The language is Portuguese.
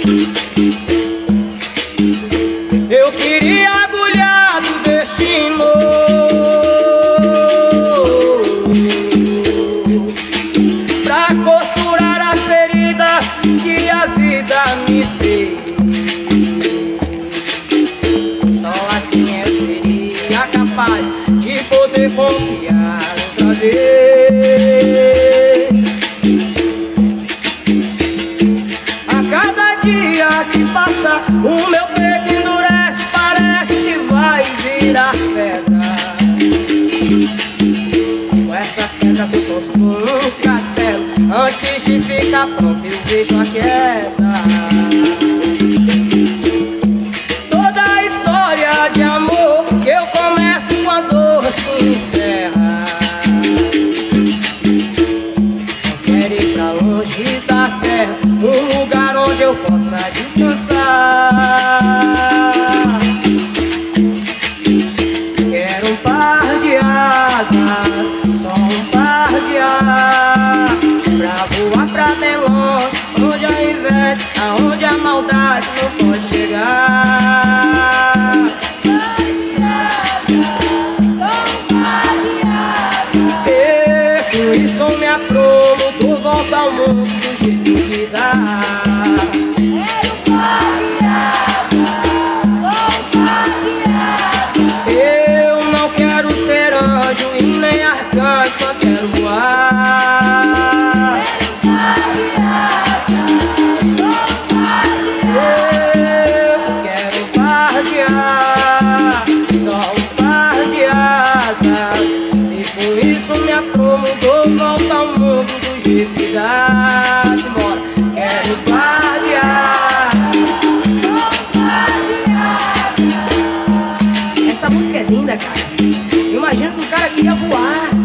Eu queria agulhar do destino pra costurar as feridas que a vida me fez. Só assim eu seria capaz de poder confiar outra vez. A cada dia que passa, o meu peito endurece, parece que vai virar pedra. Com essas pedras eu construo um castelo. Antes de ficar pronto eu vejo a queda. Toda a história de amor que eu começo com a dor se encerra. Eu quero ir pra longe da terra, um lugar onde eu possa descansar. Quero um par de asas, só um par de asas, pra voar pra bem longe, onde a inveja, aonde a maldade não pode chegar. Eu isso me aprovo, dou volta ao mundo do jeito que dá. Eu não quero ser anjo e nem arcanjo, só quero voar. Eu quero um par de asas, só um par de asas, e por isso me aprovo, dou volta ao mundo do jeito que dá. Simbora. Quero um par de asas. Essa música é linda, cara. Imagina que o cara queria voar.